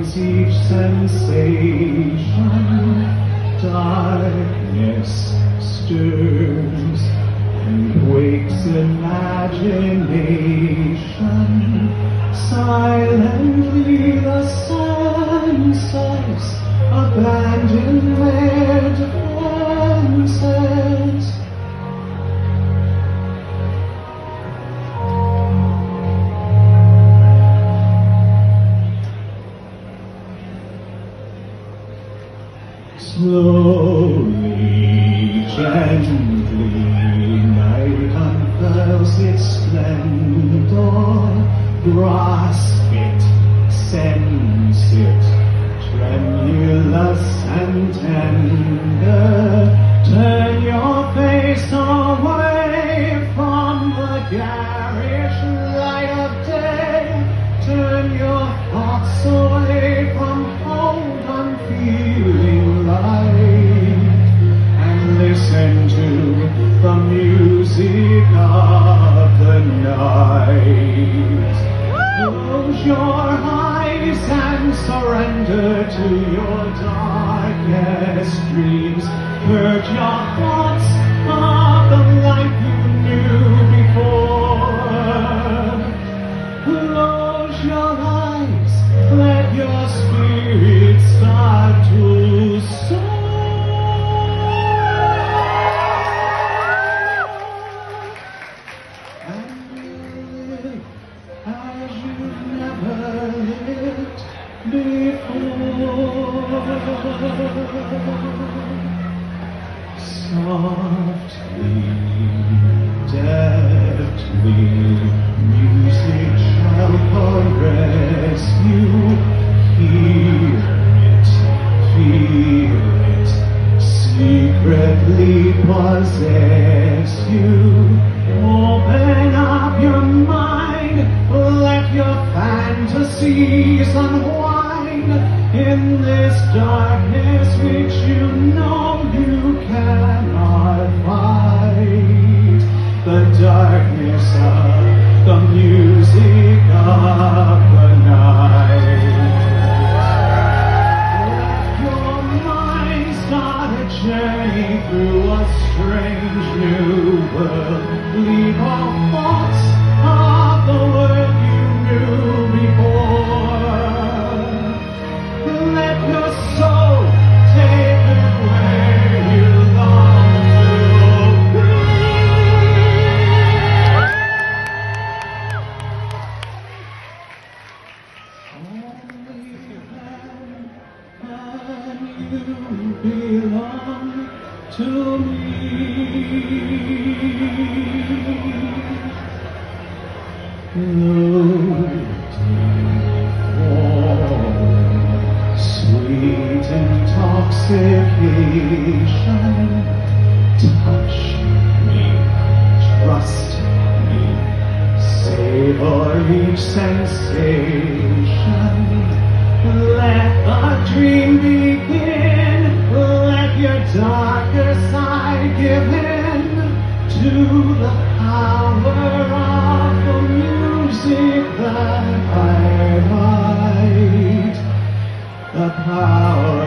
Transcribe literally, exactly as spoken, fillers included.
soothes each sensation. Darkness stirs and wakes imagination. Silently the senses abandon their defenses. Slowly, gently, night unfurls its splendor. Grasp it, sense it, tremulous and tender. Turn your face away from the garish light of day. Turn your thoughts away from cold, unfeeling light, and listen to the music of the night. Close your eyes and surrender to your darkest dreams. Purge your thoughts of the life you knew before. Close your eyes, let your spirit start to soar. And live as you've never lived before. Softly, deftly, music shall caress you. Hear it, feel it, secretly possess you. Open up your mind, let your fantasies unwind in this darkness which you know you cannot fight. The darkness of the music of the night. Let your mind start a journey through a strange new world. Leave all thoughts of the world you knew before. Let your soul take it where you long to be. Only then can you belong to me. Sweet intoxication, touch me, trust me, savor each sensation. Let the dream begin, let your darker side give in to the power of the music that I write. The power